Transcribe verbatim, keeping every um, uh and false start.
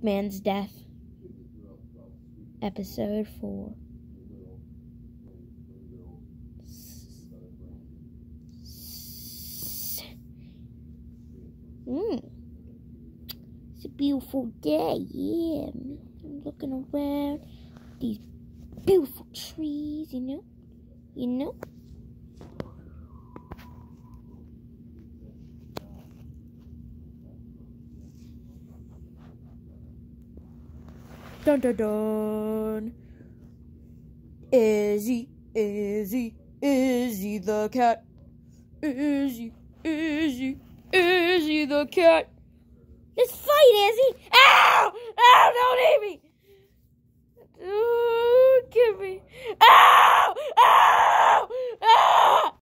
Eggman's death. Episode four. Mm. It's a beautiful day, yeah. I'm looking around these beautiful trees, you know? You know? Dun dun dun. Izzy, Izzy, Izzy the cat. Izzy, Izzy, Izzy the cat. Let's fight, Izzy! Ow! Ow! Don't eat me! Oh, give me! Ow! Ow! Ow!